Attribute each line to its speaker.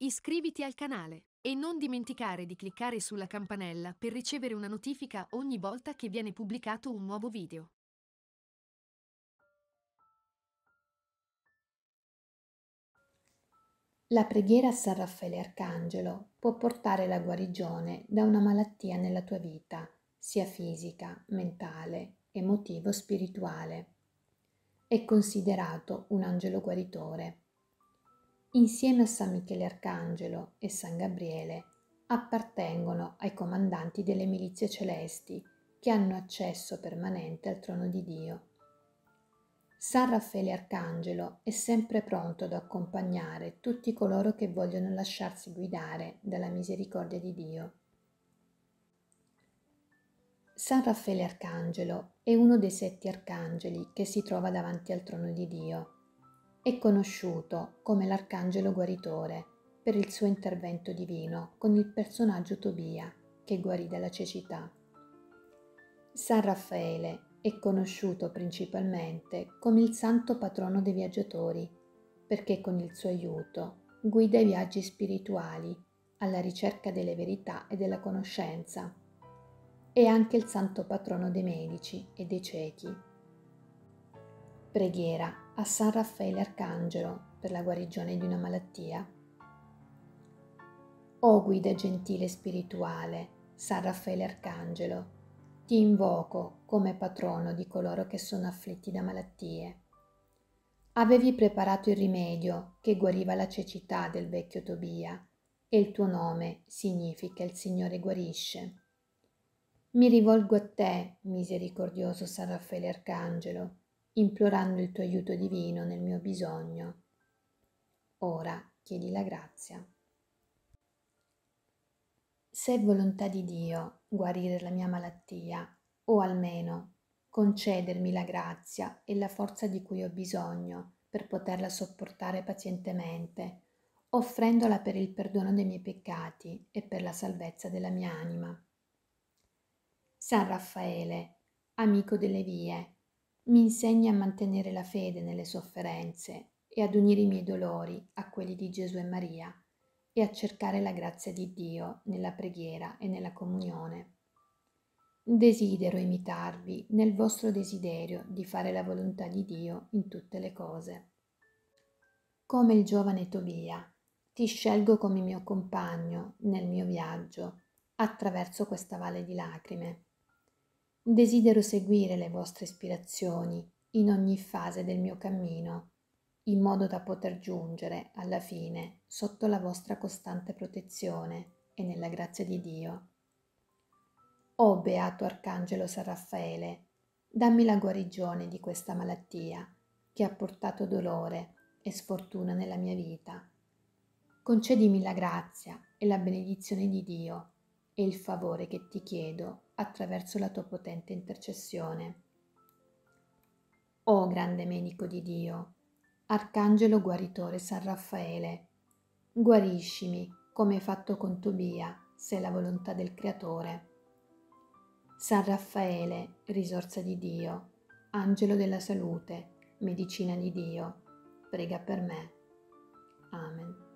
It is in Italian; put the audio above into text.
Speaker 1: iscriviti al canale e non dimenticare di cliccare sulla campanella per ricevere una notifica ogni volta che viene pubblicato un nuovo video.
Speaker 2: La preghiera a San Raffaele Arcangelo può portare la guarigione da una malattia nella tua vita, sia fisica, mentale, emotivo, spirituale. È considerato un angelo guaritore. Insieme a San Michele Arcangelo e San Gabriele appartengono ai comandanti delle milizie celesti che hanno accesso permanente al trono di Dio. San Raffaele Arcangelo è sempre pronto ad accompagnare tutti coloro che vogliono lasciarsi guidare dalla misericordia di Dio. San Raffaele Arcangelo è uno dei 7 arcangeli che si trova davanti al trono di Dio. È conosciuto come l'Arcangelo guaritore per il suo intervento divino con il personaggio Tobia che guarì dalla cecità. San Raffaele è conosciuto principalmente come il santo patrono dei viaggiatori, perché con il suo aiuto guida i viaggi spirituali alla ricerca delle verità e della conoscenza. È anche il santo patrono dei medici e dei ciechi. Preghiera a San Raffaele Arcangelo per la guarigione di una malattia. O guida gentile e spirituale, San Raffaele Arcangelo, ti invoco come patrono di coloro che sono afflitti da malattie. Avevi preparato il rimedio che guariva la cecità del vecchio Tobia e il tuo nome significa il Signore guarisce. Mi rivolgo a te, misericordioso San Raffaele Arcangelo, implorando il tuo aiuto divino nel mio bisogno. Ora chiedi la grazia. Se è volontà di Dio guarire la mia malattia, o almeno concedermi la grazia e la forza di cui ho bisogno per poterla sopportare pazientemente, offrendola per il perdono dei miei peccati e per la salvezza della mia anima. San Raffaele, amico delle vie, mi insegni a mantenere la fede nelle sofferenze e ad unire i miei dolori a quelli di Gesù e Maria e a cercare la grazia di Dio nella preghiera e nella comunione. Desidero imitarvi nel vostro desiderio di fare la volontà di Dio in tutte le cose. Come il giovane Tobia, ti scelgo come mio compagno nel mio viaggio attraverso questa valle di lacrime. Desidero seguire le vostre ispirazioni in ogni fase del mio cammino, in modo da poter giungere alla fine sotto la vostra costante protezione e nella grazia di Dio. O beato Arcangelo San Raffaele, dammi la guarigione di questa malattia che ha portato dolore e sfortuna nella mia vita. Concedimi la grazia e la benedizione di Dio e il favore che ti chiedo attraverso la tua potente intercessione. O grande medico di Dio, Arcangelo guaritore San Raffaele, guariscimi come hai fatto con Tobia, se è la volontà del Creatore. San Raffaele, risorsa di Dio, angelo della salute, medicina di Dio, prega per me. Amen.